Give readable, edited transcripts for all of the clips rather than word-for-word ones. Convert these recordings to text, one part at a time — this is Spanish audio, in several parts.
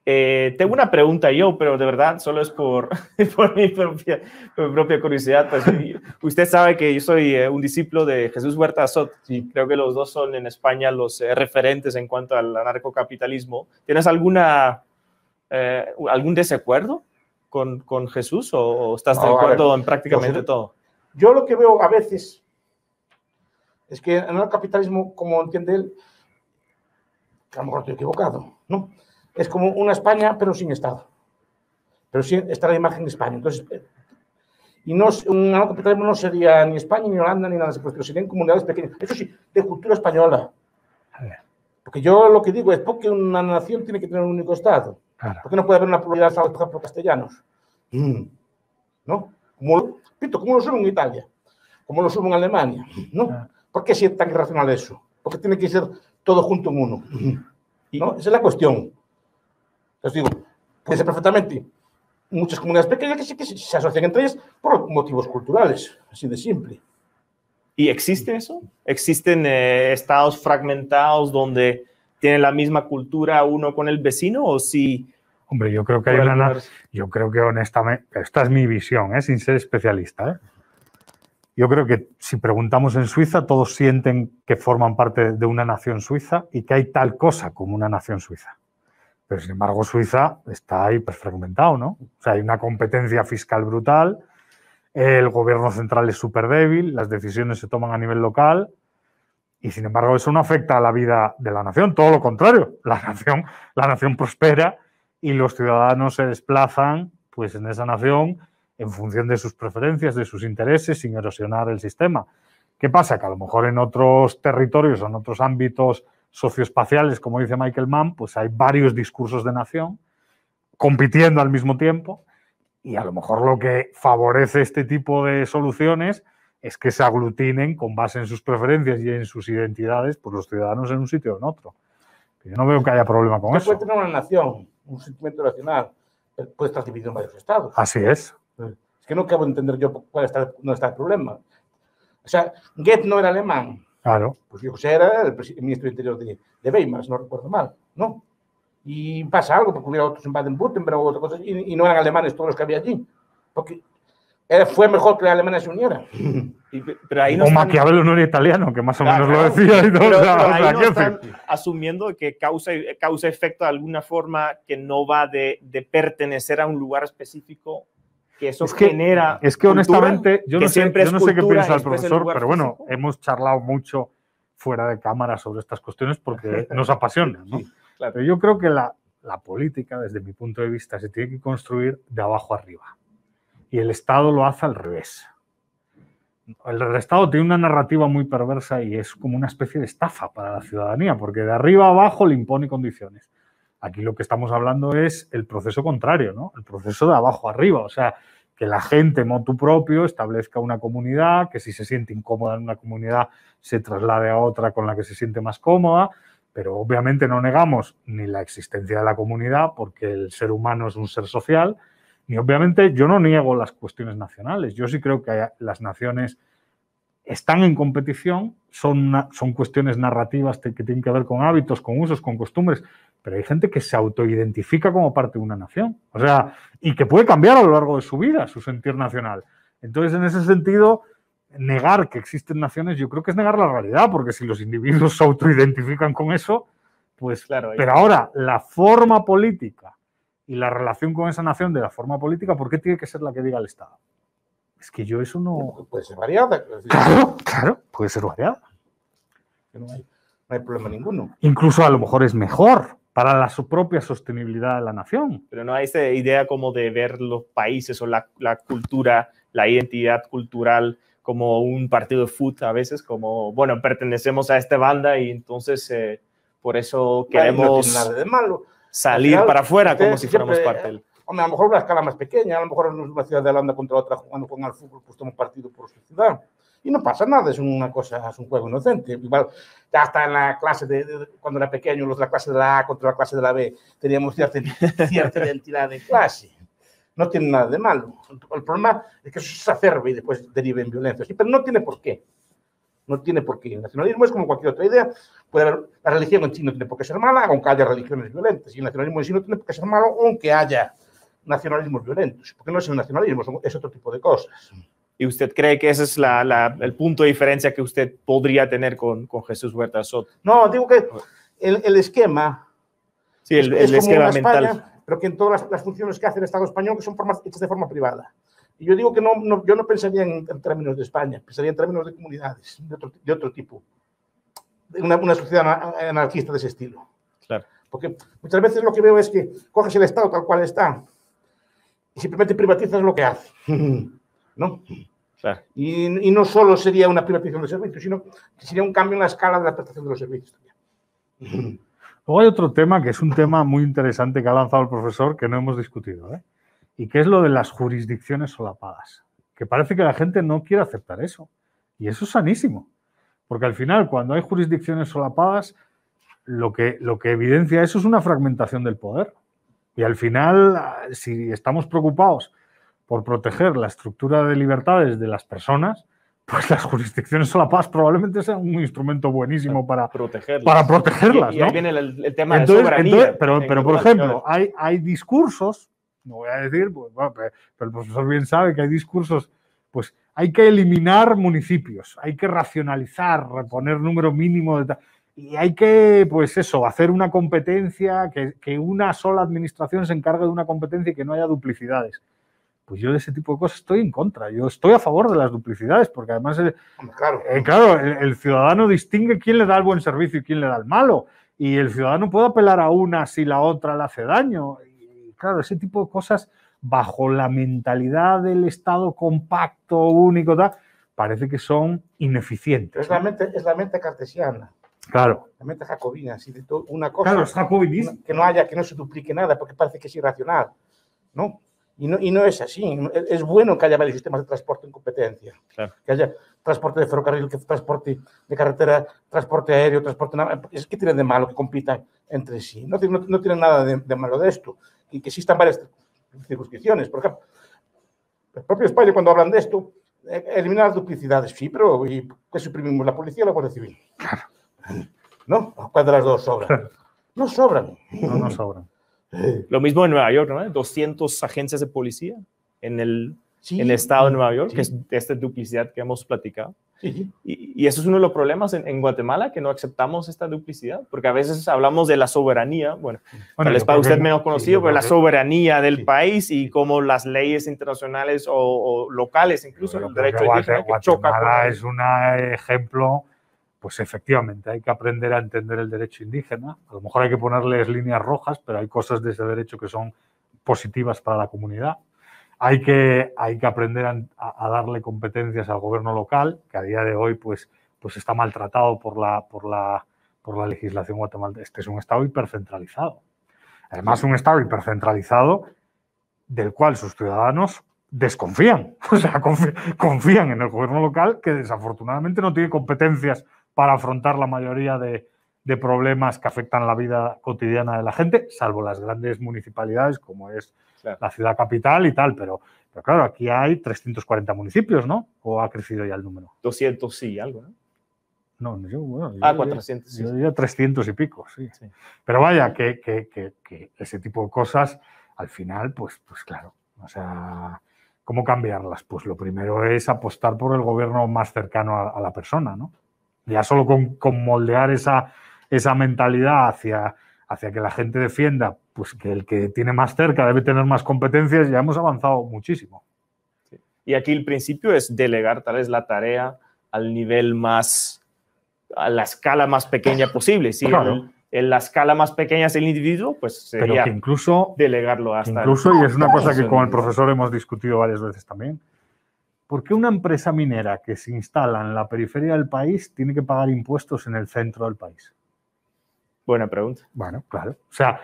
Tengo una pregunta yo, pero de verdad solo es por, por mi propia curiosidad. Pues, usted sabe que yo soy un discípulo de Jesús Huerta Azot. Sí. Creo que los dos son en España los referentes en cuanto al anarcocapitalismo. ¿Tienes algún desacuerdo con Jesús o estás de acuerdo en prácticamente todo? Yo lo que veo a veces es que en el capitalismo, como entiende él, que a lo mejor estoy equivocado, ¿no? Es como una España, pero sin Estado. Pero sí está la imagen de España. Entonces, y no, un capitalismo no sería ni España, ni Holanda, ni nada de eso, pero serían comunidades pequeñas. Eso sí, de cultura española. Porque yo lo que digo es, ¿por qué una nación tiene que tener un único Estado? Claro. ¿Por qué no puede haber una pluralidad, por ejemplo, castellanos? ¿No? Como lo suben en Italia, como lo suben en Alemania, ¿no? ¿Por qué es tan irracional eso? ¿Por qué tiene que ser todo junto en uno? ¿No? Esa es la cuestión. Entonces digo, puede ser perfectamente muchas comunidades pequeñas que sí que se asocian entre ellas por motivos culturales, así de simple. ¿Y existe eso? ¿Existen estados fragmentados donde tienen la misma cultura uno con el vecino o si...? Hombre, yo creo que hay yo creo que honestamente, esta es mi visión, sin ser especialista, Yo creo que si preguntamos en Suiza, todos sienten que forman parte de una nación suiza y que hay tal cosa como una nación suiza. Pero, sin embargo, Suiza está ahí fragmentado, ¿no? O sea, hay una competencia fiscal brutal, el gobierno central es súper débil, las decisiones se toman a nivel local y, sin embargo, eso no afecta a la vida de la nación. Todo lo contrario, la nación prospera y los ciudadanos se desplazan pues, en esa nación en función de sus preferencias, de sus intereses, sin erosionar el sistema. ¿Qué pasa? Que a lo mejor en otros territorios o en otros ámbitos socioespaciales, como dice Michael Mann, pues hay varios discursos de nación compitiendo al mismo tiempo y a lo mejor lo que favorece este tipo de soluciones es que se aglutinen con base en sus preferencias y en sus identidades pues los ciudadanos en un sitio o en otro. Yo no veo que haya problema con eso. Puede tener una nación, un sentimiento nacional, puede estar dividido en varios estados. Así es. Es que no acabo de entender yo dónde está el problema. O sea, Goethe no era alemán. Claro. Pues José era el ministro de Interior de Weimar, si no recuerdo mal, ¿no? Y pasa algo, porque hubiera otros en Baden-Württemberg o otras cosas, y no eran alemanes todos los que había allí. Porque fue mejor que la Alemania se uniera. Pero ahí no o están... Maquiavelo no era italiano, que más o menos lo decía. Y todo, pero ahí no están asumiendo que causa efecto de alguna forma que no va de pertenecer a un lugar específico, que eso genera... Es que honestamente, yo no sé qué piensa el profesor, pero bueno, físico. hemos charlado mucho fuera de cámara sobre estas cuestiones porque nos apasionan, ¿no? Sí, claro. Pero yo creo que la política, desde mi punto de vista, se tiene que construir de abajo arriba. Y el Estado lo hace al revés. El Estado tiene una narrativa muy perversa y es como una especie de estafa para la ciudadanía, porque de arriba a abajo le impone condiciones. Aquí lo que estamos hablando es el proceso contrario, ¿no? El proceso de abajo arriba, o sea, que la gente motu propio establezca una comunidad, que si se siente incómoda en una comunidad se traslade a otra con la que se siente más cómoda, pero obviamente no negamos ni la existencia de la comunidad, porque el ser humano es un ser social, ni obviamente yo no niego las cuestiones nacionales. Yo sí creo que las naciones están en competición, son cuestiones narrativas que tienen que ver con hábitos, con usos, con costumbres, pero hay gente que se autoidentifica como parte de una nación, o sea, y que puede cambiar a lo largo de su vida su sentir nacional. Entonces, en ese sentido, negar que existen naciones yo creo que es negar la realidad, porque si los individuos se autoidentifican con eso, pues claro. Pero ahora, la forma política y la relación con esa nación de la forma política, ¿por qué tiene que ser la que diga el Estado? Es que yo eso no... Puede ser variada. Claro, puede ser variada. No hay problema ninguno. Incluso a lo mejor es mejor para la propia sostenibilidad de la nación. Pero no hay esa idea como de ver los países o la cultura, la identidad cultural como un partido de fútbol a veces, como, bueno, pertenecemos a esta banda y entonces por eso queremos no tiene nada de malo. Salir final, para afuera como si fuéramos parte del... Hombre, a lo mejor una escala más pequeña, a lo mejor en una ciudad de Holanda contra otra jugando con el fútbol, pues toma partido por su ciudad. Y no pasa nada, es una cosa, es un juego inocente. Igual, ya está en la clase cuando era pequeño, los de la clase de la A contra la clase de la B, teníamos cierta identidad de clase. No tiene nada de malo. El problema es que eso se acerbe y después derive en violencia. Sí, pero no tiene por qué. No tiene por qué. El nacionalismo es como cualquier otra idea. Puede haber, la religión en sí no tiene por qué ser mala, aunque haya religiones violentas. Y el nacionalismo en sí no tiene por qué ser malo, aunque haya nacionalismos violentos. Porque no es el nacionalismo, es otro tipo de cosas. ¿Y usted cree que ese es el punto de diferencia que usted podría tener con Jesús Huerta Soto? No, digo que el esquema... Sí, el esquema mental. España, pero que en todas las funciones que hace el Estado español, que son hechas de forma privada. Y yo digo que yo no pensaría en términos de España, pensaría en términos de comunidades, de otro tipo. De una sociedad anarquista de ese estilo. Claro. Porque muchas veces lo que veo es que coges el Estado tal cual está y simplemente privatizas lo que hace. ¿No? Claro. Y no solo sería una privatización de servicios, sino que sería un cambio en la escala de la prestación de los servicios también. Luego hay otro tema que es un tema muy interesante que ha lanzado el profesor que no hemos discutido, ¿eh? Y que es lo de las jurisdicciones solapadas. Que parece que la gente no quiere aceptar eso. Y eso es sanísimo. Porque al final, cuando hay jurisdicciones solapadas, lo que evidencia eso es una fragmentación del poder. Y al final, si estamos preocupados por proteger la estructura de libertades de las personas, pues las jurisdicciones solapadas probablemente sean un instrumento buenísimo para protegerlas. Y ahí ¿no? viene el tema de soberanía. Pero por ejemplo, hay discursos, no voy a decir, pues, bueno, pero el profesor bien sabe que hay discursos, pues hay que eliminar municipios, hay que racionalizar, reponer número mínimo de... Y hay que, pues eso, hacer una competencia, que una sola administración se encargue de una competencia y que no haya duplicidades. Pues yo de ese tipo de cosas estoy en contra. Yo estoy a favor de las duplicidades, porque además, el ciudadano distingue quién le da el buen servicio y quién le da el malo. Y el ciudadano puede apelar a una si la otra le hace daño. Y claro, ese tipo de cosas, bajo la mentalidad del Estado compacto, único, tal, parece que son ineficientes. Es la mente cartesiana. Claro. La mente jacobina, así de una cosa. Claro, es jacobinismo. Que no se duplique nada, porque parece que es irracional, ¿no? Y no es así. Es bueno que haya varios sistemas de transporte en competencia. Claro. Que haya transporte de ferrocarril, que transporte de carretera, transporte aéreo, transporte naval. Es que tienen de malo que compitan entre sí. No tienen nada de malo de esto. Y que existan varias circunscripciones. Por ejemplo, el propio España, cuando hablan de esto, eliminar las duplicidades. Sí, pero ¿y qué suprimimos? ¿La policía o la Guardia Civil? Claro. ¿No? ¿Cuál de las dos sobran? No sobran. No sobran. Lo mismo en Nueva York, ¿no? 200 agencias de policía en el estado de Nueva York, que es esta duplicidad que hemos platicado. Sí. Y eso es uno de los problemas en Guatemala, que no aceptamos esta duplicidad, porque a veces hablamos de la soberanía, bueno tal vez para usted menos conocido, pero la soberanía del país y cómo las leyes internacionales o locales, incluso el derecho indígena, que choca con Guatemala es un ejemplo. Pues efectivamente hay que aprender a entender el derecho indígena. A lo mejor hay que ponerles líneas rojas, pero hay cosas de ese derecho que son positivas para la comunidad. Hay que aprender a darle competencias al gobierno local, que a día de hoy pues está maltratado por la legislación guatemalteca. Este es un Estado hipercentralizado. Además, un Estado hipercentralizado del cual sus ciudadanos desconfían. O sea, confían en el gobierno local, que desafortunadamente no tiene competencias para afrontar la mayoría de problemas que afectan la vida cotidiana de la gente, salvo las grandes municipalidades como es la ciudad capital y tal, pero claro, aquí hay 340 municipios, ¿no? ¿O ha crecido ya el número? 200 sí, algo, ¿no? No, yo 400, sí. Yo diría 300 y pico, sí. Pero vaya, que ese tipo de cosas, al final, pues claro, o sea, ¿cómo cambiarlas? Pues lo primero es apostar por el gobierno más cercano a la persona, ¿no? Ya solo con moldear esa mentalidad hacia que la gente defienda, pues que el que tiene más cerca debe tener más competencias, ya hemos avanzado muchísimo. Sí. Y aquí el principio es delegar tal vez la tarea al nivel más, a la escala más pequeña posible. Si claro. En la escala más pequeña es el individuo, pues sería pero que incluso, delegarlo hasta... y es una cosa que con el profesor hemos discutido varias veces también, ¿por qué una empresa minera que se instala en la periferia del país tiene que pagar impuestos en el centro del país? Buena pregunta. Bueno, claro. O sea,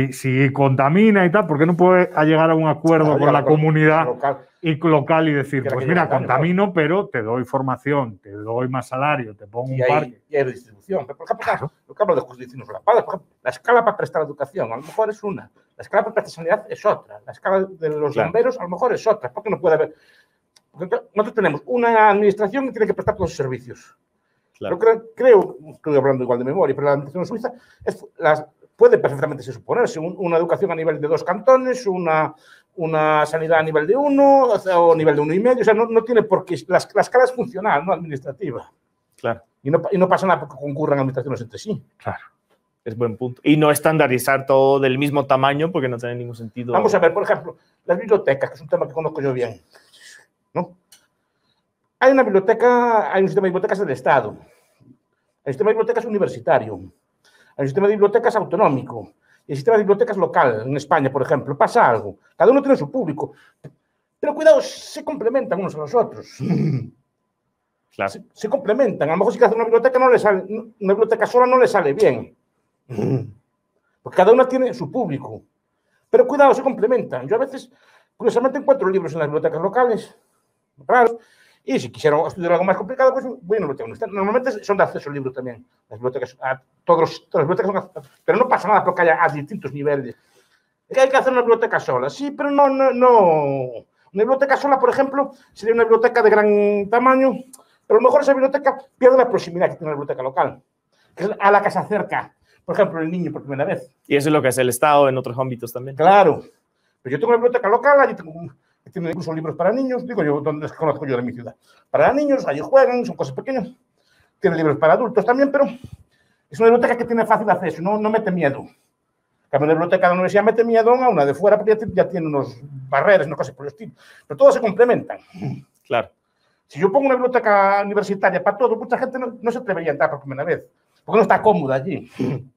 si contamina y tal, ¿por qué no puede llegar a un acuerdo con la comunidad local y decir, pues mira, contamino, pero te doy formación, te doy más salario, te pongo un parque? Y hay redistribución. Por ejemplo, lo que hablo de jurisdicciones solapadas, por ejemplo, la escala para prestar educación a lo mejor es una, la escala para prestar sanidad es otra, la escala de los bomberos a lo mejor es otra. ¿Por qué no puede haber? Porque nosotros tenemos una administración que tiene que prestar todos los servicios. Claro. Pero creo, estoy hablando igual de memoria, pero la administración suiza puede perfectamente suponerse una educación a nivel de 2 cantones, una sanidad a nivel de 1 o nivel de 1,5. O sea, no tiene por qué. La escala es funcional, no administrativa. Claro. Y no pasa nada porque concurran administraciones entre sí. Claro. Es buen punto. Y no estandarizar todo del mismo tamaño porque no tiene ningún sentido. Vamos a ver, por ejemplo, las bibliotecas, que es un tema que conozco yo bien, ¿no? Hay un sistema de bibliotecas del Estado. Hay un sistema de bibliotecas universitario. Hay un sistema de bibliotecas autonómico. Y el sistema de bibliotecas local, en España, por ejemplo. Pasa algo. Cada uno tiene su público. Pero cuidado, se complementan unos a los otros. Claro. Se complementan. A lo mejor si hace una biblioteca, una biblioteca sola no le sale bien. Porque cada una tiene su público. Pero cuidado, se complementan. Yo a veces, curiosamente, encuentro libros en las bibliotecas locales, raros, y si quisiera estudiar algo más complicado, pues voy a una biblioteca. Normalmente son de acceso al libro también. Las bibliotecas, todas las bibliotecas son, pero no pasa nada porque haya a distintos niveles. Es que hay que hacer una biblioteca sola. Sí, pero no. Una biblioteca sola, por ejemplo, sería una biblioteca de gran tamaño, pero a lo mejor esa biblioteca pierde la proximidad que tiene la biblioteca local, que es a la que se acerca, por ejemplo, el niño por primera vez. Y eso es lo que hace el Estado en otros ámbitos también. Claro. Pero yo tengo una biblioteca local, allí tiene incluso libros para niños, digo yo, donde conozco yo de mi ciudad. Para niños, allí juegan, son cosas pequeñas. Tiene libros para adultos también, pero es una biblioteca que tiene fácil acceso, no mete miedo. Cambio, la biblioteca de la universidad mete miedo a una de fuera, porque ya tiene unos barreras, no cosas por el estilo. Pero todas se complementan. Claro. Si yo pongo una biblioteca universitaria para todo, mucha gente no se atrevería a entrar por primera vez, porque no está cómoda allí.